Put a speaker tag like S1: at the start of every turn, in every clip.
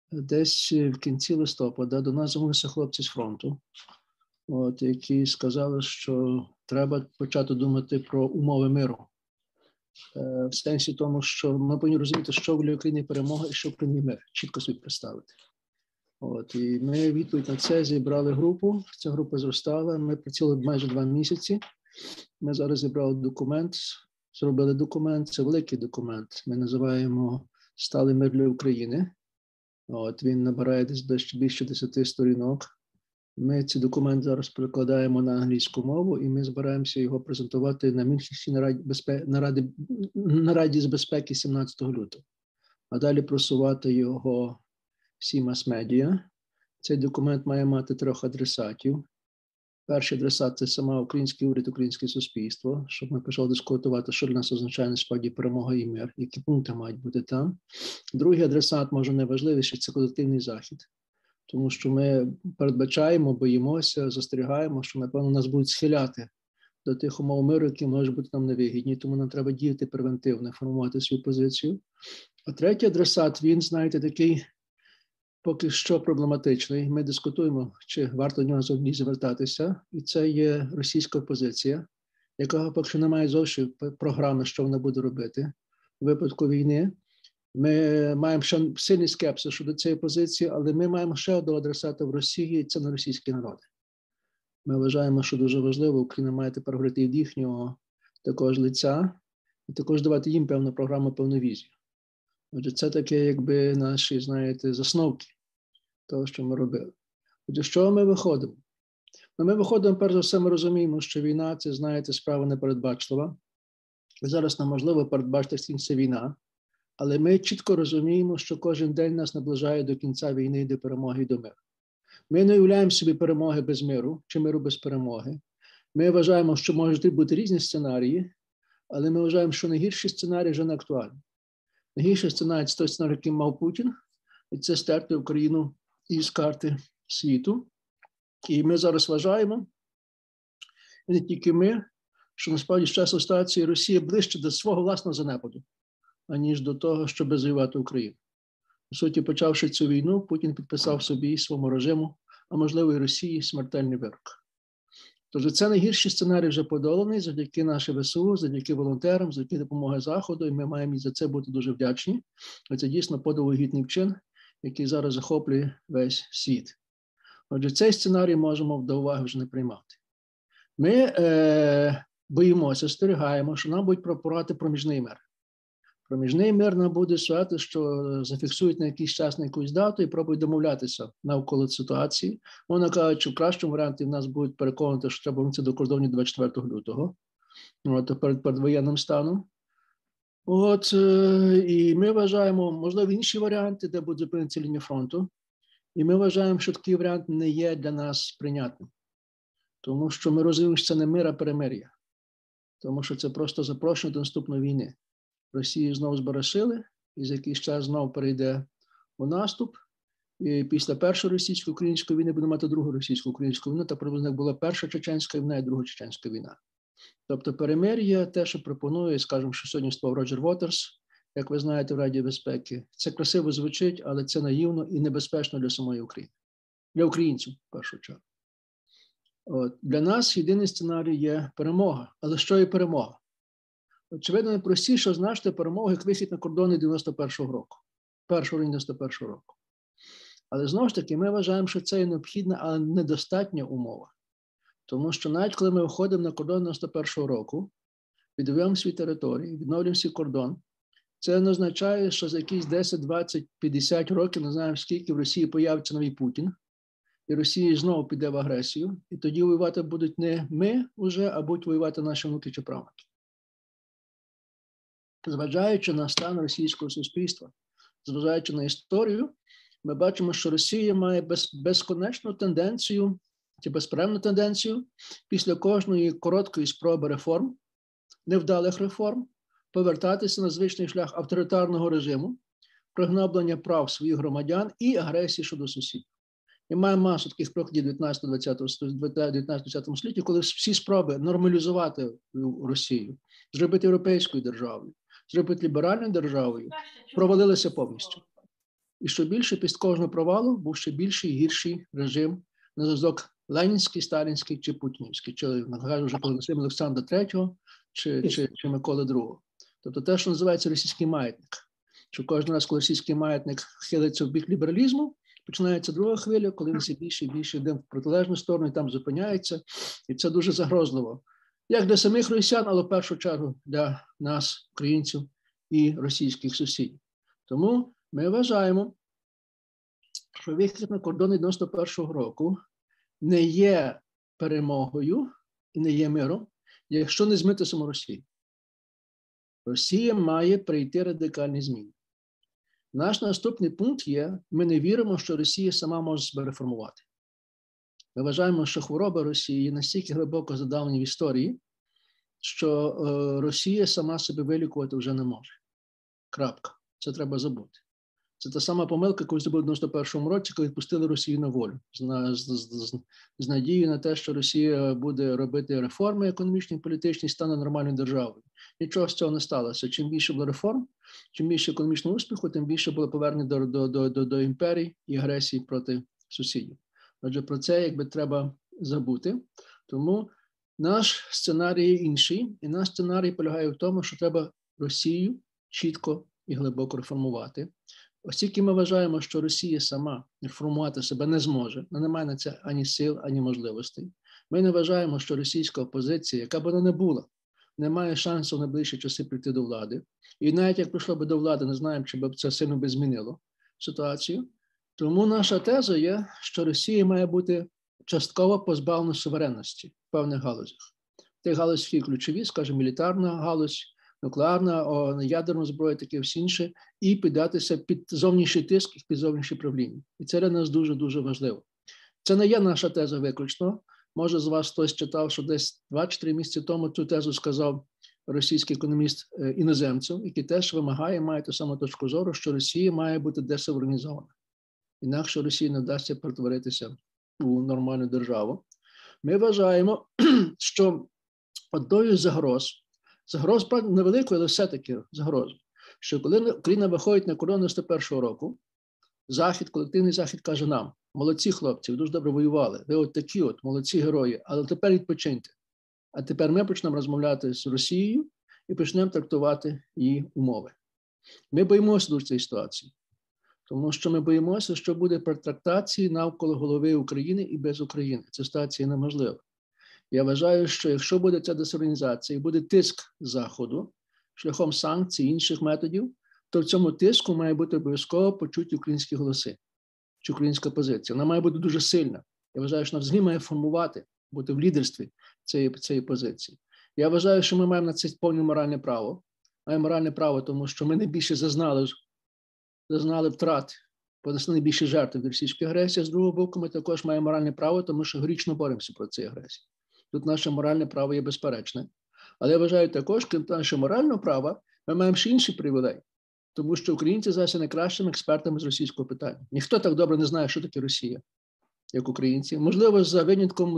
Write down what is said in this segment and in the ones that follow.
S1: десь в кінці листопада до нас звернулися хлопці з фронту, які сказали, що треба почати думати про умови миру. В сенсі тому, що ми повинні розуміти, що в Україні перемога і що в Україні мир. Чітко собі представити. І ми відповідь на це зібрали групу. Ця група зростала. Ми працювали майже 2 місяці. Ми зараз зібрали документ, зробили документ. Це великий документ. Ми називаємо «Сталий мир для України». Він набирає десь більше 10 сторінок. Ми цей документ зараз перекладаємо на англійську мову, і ми збираємося його презентувати на Мюнхенській нараді з безпеки 17 лютого. А далі просувати його всі мас-медіа. Цей документ має мати 3 адресатів. Перший адресат – це сама український уряд, українське суспільство, щоб ми почали дискутувати, що для нас означає насправді перемога і мир, які пункти мають бути там. Другий адресат, може найважливіший, це колективний захід. Тому що ми передбачаємо, боїмося, застерігаємо, що, напевно, нас будуть схиляти до тих умов миру, які можуть бути нам невигідні. Тому нам треба діяти превентивно, формувати свою позицію. А третій адресат, він, знаєте, такий поки що проблематичний. Ми дискутуємо, чи варто до нього взагалі звертатися. І це є російська опозиція, яка поки що не має зовсім програми, що вона буде робити у випадку війни. Ми маємо ще сильний скепсис щодо цієї позиції, але ми маємо ще одного адресата в Росії, і це на російські народи. Ми вважаємо, що дуже важливо, Україна має тепер говорити від їхнього також лиця, і також давати їм певну програму, певну візію. Отже, це таке, якби наші, знаєте, засновки того, що ми робили. Отже, з чого ми виходимо? Ми виходимо, перш за все, ми розуміємо, що війна – це, знаєте, справа непередбачлива. Зараз неможливо передбачити, як скінчиться війна. Але ми чітко розуміємо, що кожен день нас наближає до кінця війни, до перемоги і до миру. Ми не уявляємо собі перемоги без миру, чи миру без перемоги. Ми вважаємо, що можуть бути різні сценарії, але ми вважаємо, що найгірший сценарій вже не актуальний. Найгірший сценарій – це той сценарій, який мав Путін, і це стерти Україну із карти світу. І ми зараз вважаємо, і не тільки ми, що насправді з часу ситуації Росія ближче до свого власного занепаду, аніж до того, щоб завоювати Україну. По суті, почавши цю війну, Путін підписав собі, своєму режиму, а можливо і Росії, смертельний вирок. Тож це найгірший сценарій вже подоланий завдяки нашій ВСУ, завдяки волонтерам, завдяки допомоги Заходу, і ми маємо за це бути дуже вдячні. Це дійсно подвигітний вчин, який зараз захоплює весь світ. Отже, цей сценарій можемо до уваги вже не приймати. Ми боїмося, стерігаємо, що нам будуть пропонувати проміжний мир. Проміжний мир нам буде сказати, що зафіксують на якийсь час, на якусь дату і пробують домовлятися навколо ситуації. Вони кажуть, що в кращому варіанті в нас будуть переконати, що треба вернутися до кордонів 24 лютого, перед воєнним станом. І ми вважаємо, можливо, інші варіанти, де будуть зупинитися лінії фронту. І ми вважаємо, що такий варіант не є для нас прийнятним. Тому що ми розуміємо, що це не мир, а перемир'я. Тому що це просто запрошення до наступної війни. Росію знову збарашили, і за якийсь час знову перейде у наступ. І після першої російсько-української війни буде мати другу російсько-українську війну, та приблизно як була перша чеченська війна і друга чеченська війна. Тобто перемир'я, те, що пропонує, скажімо, що сьогодні спав Роджер Вотерс, як ви знаєте, в Раді безпеки. Це красиво звучить, але це наївно і небезпечно для самої України. Для українців, в першу чергу. Для нас єдиний сценарій є перемога. Але що є перемога? Очевидно, найпростіше означити перемогу, як вихід на кордони 91-го року. 91-го року. Але знову ж таки, ми вважаємо, що це є необхідна, але недостатня умова. Тому що навіть коли ми виходимо на кордон 91-го року, відвоюємо свої території, відновлюємо свій кордон, це не означає, що за якісь 10, 20, 50 років, не знаємо скільки, в Росії появиться новий Путін, і Росія знову піде в агресію, і тоді воювати будуть не ми вже, а будуть воювати наші внуки чи правнуки. Зважаючи на стан російського суспільства, зважаючи на історію, ми бачимо, що Росія має безконечну тенденцію, чи безперервну тенденцію після кожної короткої спроби реформ, невдалих реформ, повертатися на звичний шлях авторитарного режиму, пригноблення прав своїх громадян і агресії щодо сусідів. І маємо масу таких прикладів 19-20 столітті, коли всі спроби нормалізувати Росію, зробити європейською державою, зробити ліберальною державою, провалилися повністю. І що більше, після кожного провалу був ще більший і гірший режим на зразок ленінський, сталінський чи путінівський, чи, кажу, вже Олександра III чи Миколи II. Тобто те, що називається російський маятник. Що кожен раз, коли російський маятник хилиться в бік лібералізму, починається друга хвиля, коли він все більше і більше йде в протилежну сторону і там зупиняється. І це дуже загрозливо. Як для самих росіян, але в першу чергу для нас, українців і російських сусідів. Тому ми вважаємо, що вихід на кордони 91-го року не є перемогою і не є миром, якщо не змити саму Росію. Росія має прийти радикальні зміни. Наш наступний пункт є, ми не віримо, що Росія сама може себе реформувати. Ми вважаємо, що хвороба Росії настільки глибоко задавлена в історії, що Росія сама себе вилікувати вже не може. Крапка. Це треба забути. Це та сама помилка, яку зробили в 91-му році, коли відпустили Росію на волю. З надією на те, що Росія буде робити реформи економічні і політичні, стане нормальною державою. Нічого з цього не сталося. Чим більше було реформ, чим більше економічного успіху, тим більше було повернення до імперії і агресії проти сусідів. Отже, про це якби треба забути. Тому наш сценарій інший. І наш сценарій полягає в тому, що треба Росію чітко і глибоко реформувати. Оскільки ми вважаємо, що Росія сама реформувати себе не зможе, вона не має на це ані сил, ані можливостей. Ми не вважаємо, що російська опозиція, яка б вона не була, не має шансу в найближчі часи прийти до влади. І навіть як прийшло би до влади, не знаємо, чи б це сильно би змінило ситуацію. Тому наша теза є, що Росія має бути частково позбавлена суверенності в певних галузях. Ті галузі, які ключові, скажімо, мілітарна галузь, нуклеарна, ядерна зброя, таке всі інше, і піддатися під зовнішній тиск і під зовнішнє правління. І це для нас дуже-дуже важливо. Це не є наша теза виключно. Може, з вас хтось читав, що десь 2-3 місяці тому цю тезу сказав російський економіст іноземців, який теж вимагає, має ту саму точку зору, що Росія має бути десуверенізована. Інакше Росії не вдасться перетворитися у нормальну державу. Ми вважаємо, що одною з загроз, невеликою, але все-таки загроза, що коли Україна виходить на кордон 91-го року, колективний Захід каже нам: молодці хлопці, ви дуже добре воювали, ви от такі от, молодці герої, але тепер відпочиньте. А тепер ми почнемо розмовляти з Росією і почнемо трактувати її умови. Ми боїмося дуже цієї ситуації, тому що ми боїмося, що буде перетрактації навколо голови України і без України. Ця ситуація неможлива. Я вважаю, що якщо буде ця десуверенізація і буде тиск Заходу шляхом санкцій і інших методів, то в цьому тиску має бути обов'язково почуті українські голоси чи українська позиція. Вона має бути дуже сильна. Я вважаю, що вона взагалі має формувати, бути в лідерстві цієї позиції. Я вважаю, що ми маємо на це повне моральне право. Маємо моральне право, тому що ми найбільше зазнали втрат, понесли найбільше жертв від російської агресії. З другого боку, ми також маємо моральне право, тому що грічно боремося проти цієї агресії. Тут наше моральне право є безперечне. Але я вважаю також, крім нашого морального права, ми маємо ще інший привілей. Тому що українці зараз є найкращими експертами з російського питання. Ніхто так добре не знає, що таке Росія, як українці. Можливо, за винятком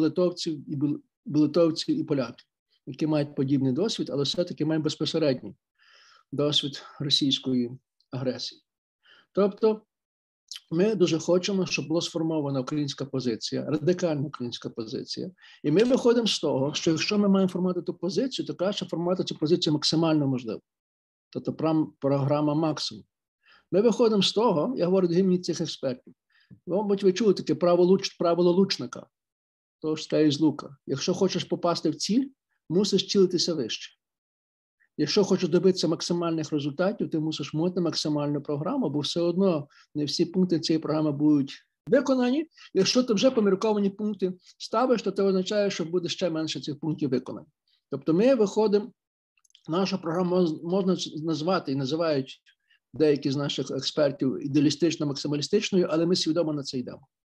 S1: литовців і поляків, які мають подібний досвід, але все-таки мають безпосередній досвід російської агресії. Тобто, ми дуже хочемо, щоб була сформована українська позиція, радикальна українська позиція. І ми виходимо з того, що якщо ми маємо формувати ту позицію, то краще формувати цю позицію максимально можливо. Тобто програма максимум. Ми виходимо з того, я говорю до імені цих експертів, мабуть, ви чули таке правило лучника, того ж стріляє з лука. Якщо хочеш попасти в ціль, мусиш цілитися вище. Якщо хочеш добитися максимальних результатів, ти мусиш мати максимальну програму, бо все одно не всі пункти цієї програми будуть виконані. Якщо ти вже помірковані пункти ставиш, то це означає, що буде ще менше цих пунктів виконані. Тобто ми виходимо, нашу програму можна назвати і називають деякі з наших експертів ідеалістично-максималістичною, але ми свідомо на це йдемо.